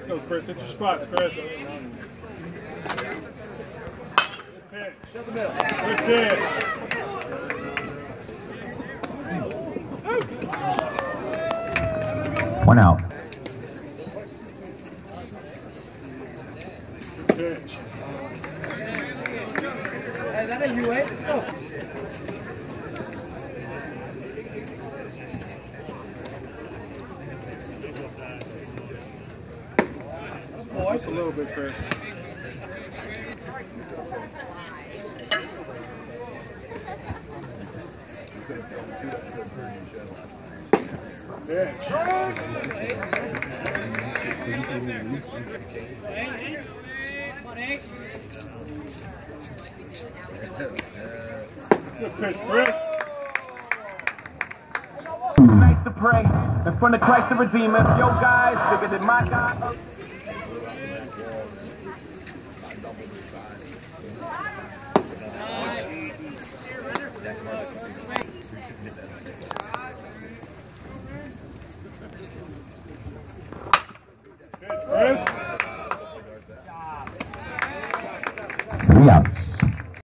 Go, Chris. Hit your spots, Chris. Good pitch. Shut the middle. Good pitch. One out. Good pitch. Hey, that ain't you, eh? Go. Just a little bit, Chris. Pitch. Good pitch, Chris. Nice to pray in front of Christ the Redeemer. Yo, guys, bigger than my God. Three outs.